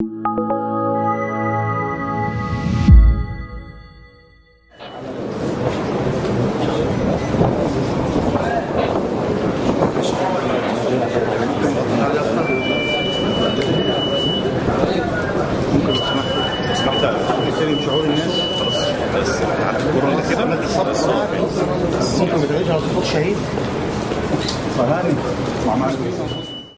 سمحت تستلم شعور الناس بس على الكورونا كده ممكن ما تلاقيش على صوت شهيد فهاني مع